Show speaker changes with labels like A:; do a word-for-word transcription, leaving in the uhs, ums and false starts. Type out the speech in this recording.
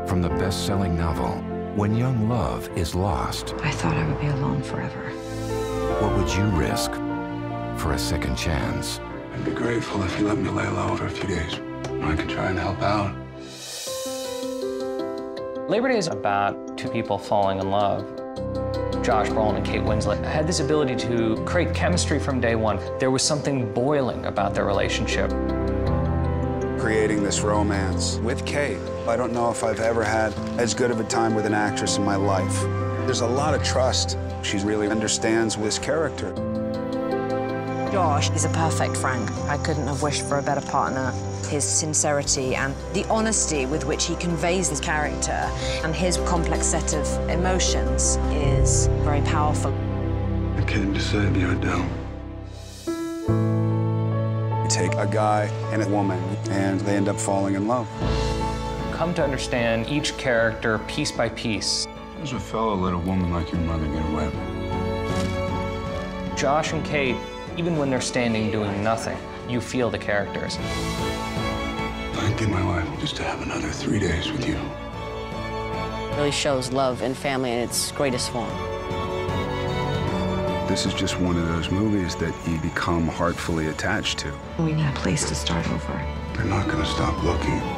A: from the best-selling novel, When Young Love is Lost.
B: I thought I would be alone forever.
A: What would you risk for a second chance?
C: I'd be grateful if you let me lay low for a few days. I could try and help out.
D: Labor Day is about two people falling in love. Josh Brolin and Kate Winslet had this ability to create chemistry from day one. There was something boiling about their relationship.
E: Creating this romance with Kate, I don't know if I've ever had as good of a time with an actress in my life. There's a lot of trust. She really understands this character.
F: Josh is a perfect friend. I couldn't have wished for a better partner. His sincerity and the honesty with which he conveys his character and his complex set of emotions is very powerful.
C: I came to save you, Adele.
E: You take a guy and a woman, and they end up falling in love.
D: Come to understand each character piece by piece.
C: Does a fellow let a woman like your mother get away?
D: Josh and Kate, even when they're standing doing nothing, you feel the characters.
C: I'd give my life just to have another three days with you.
G: It really shows love and family in its greatest form.
E: This is just one of those movies that you become heartfully attached to.
B: We need a place to start over.
C: They're not going to stop looking.